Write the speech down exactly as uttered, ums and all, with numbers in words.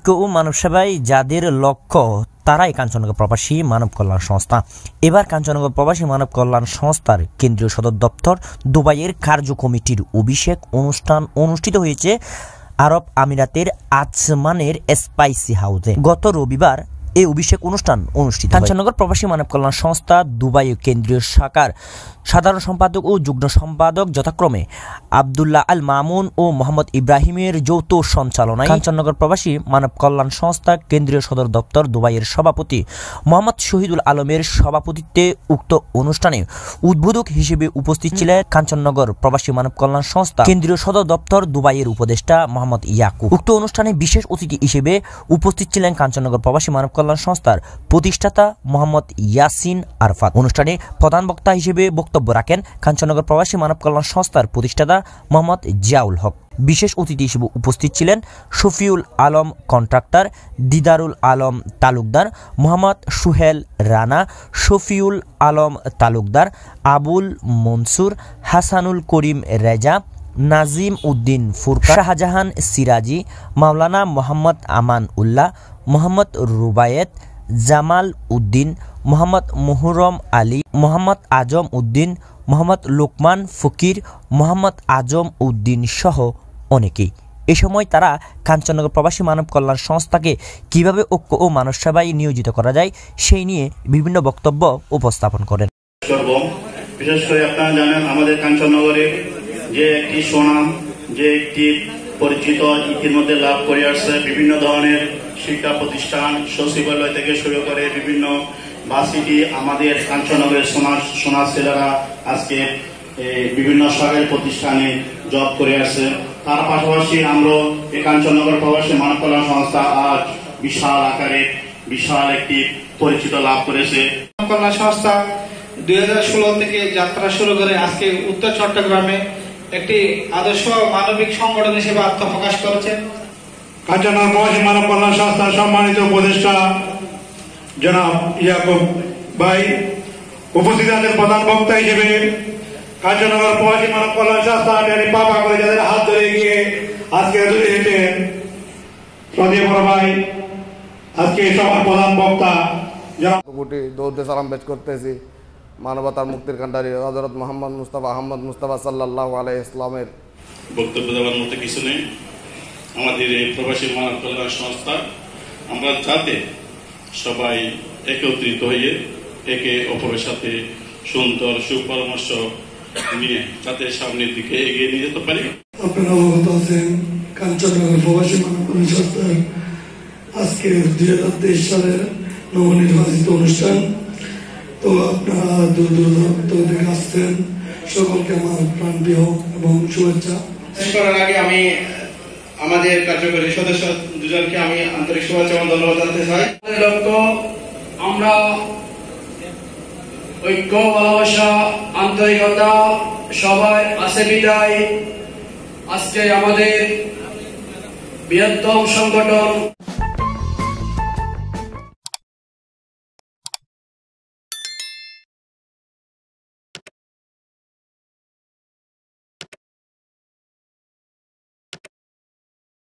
ঐক্য ও মানব সেবায় যাদের লক্ষ্য তারাই কাঞ্চননগর প্রবাসী মানব কল্যাণ সংস্থা। এবার কাঞ্চননগর প্রবাসী মানব কল্যাণ সংস্থার কেন্দ্রীয় সদর দপ্তর দুবাইয়ের কার্য কমিটির অভিষেক অনুষ্ঠান অনুষ্ঠিত হয়েছে আরব আমিরাতের আজমানের স্পাইসি হাউসে। গত রবিবার এই অভিষেক অনুষ্ঠান অনুষ্ঠিত হয়। কাঞ্চননগর প্রবাসী মানব কল্যাণ সংস্থা দুবাই কেন্দ্রীয় শাখার সাধারণ সম্পাদক ও যুগ্ম সম্পাদক যথাক্রমে আবদুল্লাহ আল মামুন ও মোহাম্মদ ইব্রাহিমের যৌথ সঞ্চালনায় কাঞ্চননগর প্রবাসী মানব কল্যাণ সংস্থা কেন্দ্রীয় সদর দপ্তর দুবাইয়ের সভাপতি মোহাম্মদ শহীদুল আলমের সভাপতিত্বে উক্ত অনুষ্ঠানে উদ্বোধক হিসেবে উপস্থিত ছিলেন কাঞ্চননগর প্রবাসী মানব কল্যাণ সংস্থা কেন্দ্রীয় সদর দপ্তর দুবাইয়ের উপদেষ্টা মোহাম্মদ ইয়াকুব। উক্ত অনুষ্ঠানে বিশেষ অতিথি হিসেবে উপস্থিত ছিলেন কাঞ্চননগর প্রবাসী মানব কল্যাণ সংস্থার প্রতিষ্ঠাতা মোহাম্মদ ইয়াসিন আরফাত। অনুষ্ঠানে প্রধান বক্তা হিসেবে বক্তব্য রাখেন কাঞ্চননগর প্রবাসী মানব কল্যাণ সংস্থার প্রতিষ্ঠাতা মোহাম্মদ জিয়াউল হক। বিশেষ অতিথি হিসেবে উপস্থিত ছিলেন শফিউল আলম কন্ট্রাক্টর, দিদারুল আলম তালুকদার, মোহাম্মদ সুহেল রানা, শফিউল আলম তালুকদার, আবুল মনসুর, হাসানুল করিম রেজা, নাজিম উদ্দিন ফুরকান, শাহজাহান সিরাজি, মাওলানা মোহাম্মদ আমান উল্লাহ, মোহাম্মদ রুবায়েত, জামাল উদ্দিন, মোহাম্মদ মুহররম আলী, মোহাম্মদ আজম উদ্দিন, মোহাম্মদ লোকমান ফকির, মোহাম্মদ আজম উদ্দিন সহ অনেকেই। এ সময় তারা কাঞ্চননগর প্রবাসী মানব কল্যাণ সংস্থাকে কিভাবে ঐক্য ও মানব সেবায় নিয়োজিত করা যায় সেই নিয়ে বিভিন্ন বক্তব্য উপস্থাপন করেন। বিশেষ করে আপনারা জানেন আমাদের কাঞ্চননগরে যে একটি সুনাম, যে একটি পরিচিত ইতিমধ্যে লাভ করে আসছে, বিভিন্ন ধরনের শিক্ষা প্রতিষ্ঠান সচিবালয় থেকে শুরু করে বিভিন্ন ভার্সিটি আমাদের কাঞ্চননগরের সোনার সোনার ছেলেরা আজকে বিভিন্ন সরকারি প্রতিষ্ঠানে জব করে আসছে। তার পাশাপাশি আমরা এই কাঞ্চননগর প্রবাসী মানব কল্যাণ সংস্থা আজ বিশাল আকারে বিশাল একটি পরিচিত লাভ করেছে। মানব কল্যাণ সংস্থা দুই হাজার ষোলো থেকে যাত্রা শুরু করে আজকে উত্তর চট্টগ্রামে একটি আদর্শ মানবিক সংগঠন হিসেবে আত্মপ্রকাশ করেছে। কাঞ্চননগর প্রবাসী মানব কল্যাণ সংস্থার সম্মানিত উপদেষ্টা জনাব ইয়াকুব ভাই উপস্থিত আছেন প্রধান বক্তা হিসেবে। কাঞ্চননগর প্রবাসী মানব কল্যাণ সংস্থা পাপা করে যাদের হাত ধরে গিয়ে আজকে দূরে হেঁটেন সদীয় বড় ভাই আজকে সবার প্রধান বক্তা কোটি দৌড়ে সালাম পেশ করতেছি মানবতার মুক্তির কান্ডারি হযরত মোহাম্মদ মুস্তাফা আহমদ মুস্তাফা সাল্লাল্লাহু আলাইহি ইসলামের বক্তব্য দেওয়ার মতো কিছু নেই। আমাদের এই প্রবাসী মানব কল্যাণ সংস্থা আমরা যাতে সবাই একত্রিত হয়ে একে অপরের সাথে সুন্দর সুপরামর্শ নিয়ে যাতে সামনের দিকে এগিয়ে নিয়ে যেতে পারি। আপনারা অবগত আছেন কাঞ্চননগর প্রবাসী মানব কল্যাণ সংস্থার আজকে দুই হাজার তেইশ সালের নবনির্বাচিত অনুষ্ঠান। তো আপনারা দূর দূরান্ত থেকে আসছেন, সকলকে আমার প্রাণপ্রিয় এবং শুভেচ্ছা। শেষ করার আগে আমি আমাদের কার্যকরী সদস্য দুজনকে আমি আন্তরিক শুভেচ্ছা এবং ধন্যবাদ জানাতে চাই। লক্ষ্য আমরা ঐক্য, ভালোবাসা, আন্তরিকতা সবাই আছে বিদায় আজকে আমাদের বৃহত্তম সংগঠন